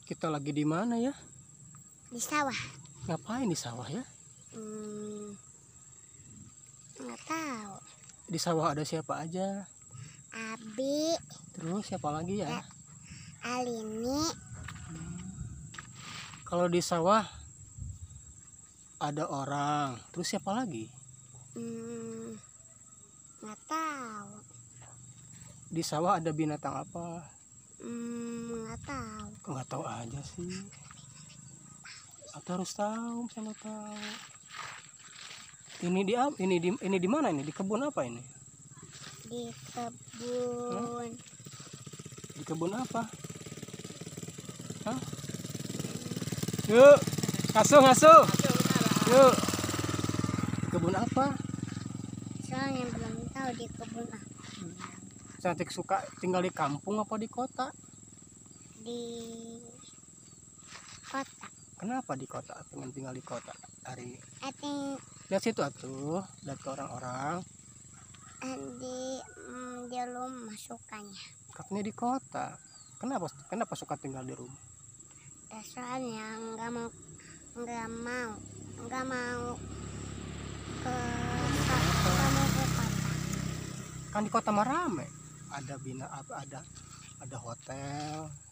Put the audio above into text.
Kita lagi di mana ya? Di sawah. Ngapain di sawah ya? Nggak tahu. Di sawah ada siapa aja? Abi, Terus siapa lagi ya? Alini, Kalau di sawah ada orang. Terus siapa lagi? nggak tahu. Di sawah ada binatang apa? Nggak tahu. Kok nggak tahu aja sih? Atau harus tahu, misalnya tahu. Ini di mana ini? Di kebun apa ini? Di kebun. Di kebun apa? Hah? Yuk, ngasuh. Yuk. Di kebun apa? Soalnya belum tahu di kebun apa. Cantik suka tinggal di kampung apa di kota? Di kota. Kenapa di kota? Pengen tinggal di kota hari ini. I think Lihat situ atuh, lihat ke orang-orang. di rumah sukanya. Katanya di kota. Kenapa suka tinggal di rumah? Soalnya nggak mau ke kota. Kan di kota mah rame. Ada ada hotel,